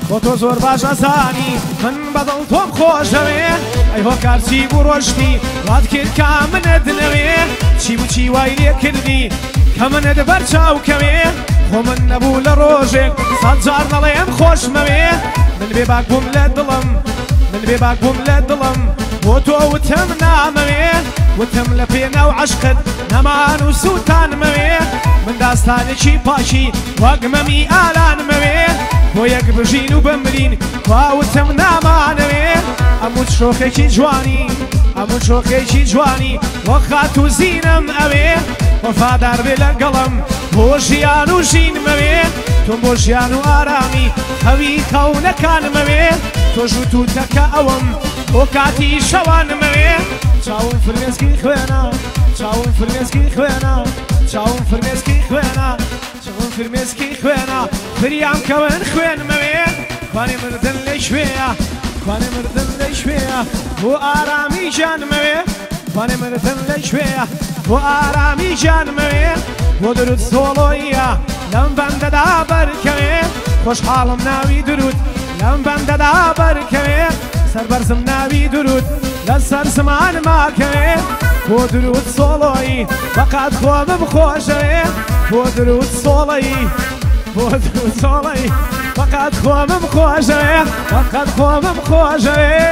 بۆ تۆ زۆر باش ئەزانی من بەدڵ تۆم خۆشەوێ ئەی هۆکار چی بوو ڕۆشتی وات کرد کە منت نەوێ چی بوو چی وای لێ کردی کە منت بەرچاوکەوێ خۆ من نەبوو لە ڕۆژێک سەد جار نەڵێم خۆشمەوێ من بێباک بووم لە دڵم من بێباک بووم لە دڵم بۆ تۆ وتم نامەوێ وتم لە پێناو عەشقت نەمان و سووتانمەوێ من داستانێکی پاشی وەک مەمی ئالانمەوێ بۆ یەک بژین و بمرین واوتم نامانەوێ ئەموو شۆخێکی جوانی ئەموو شۆخێکی جوانی وەک خات و زینم ئەوێ وەفادار بێ لەگەڵم بۆ ژیان و ژینمەوێ تۆم بۆ ژیان و ئارامی خەوی کەونەکانمەوێ تۆژ و تووتەکە ئەوم بۆ کاتی شەوانمەوێ چاوم فرمێسکی خوێنە چاوم فرمێسکی خوێنە چاوم فرمێسکی خوێنە چاوم فرمێسکی خوێنە فریام کەون خوێنمەوێ کوانێ مردن لە شوێیە کوانێ مردن لە شوێیە بۆ ئارامی ژانمەوێ کوانێ مردن لە شوێیە بۆ ئارامی ژانمەوێ بۆ درود سۆڵۆیە لەم بەندەدا بەرکەوێ خۆشحاڵم ناوی درود لەم بەندەدا بەرکەوێ سەربەرزم ناوی درود لەسەر زمان ماکەوێ بۆ درود سۆڵۆیی بەقات خۆمم خۆشەوێ بۆ درود سۆڵەیی بۆ درود سۆڵەیی بەقات خۆمم خۆشەوێ بەقات خۆمم خۆشەوێ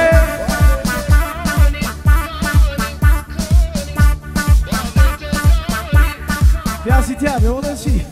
پیاسی تیا بێ وڵە چی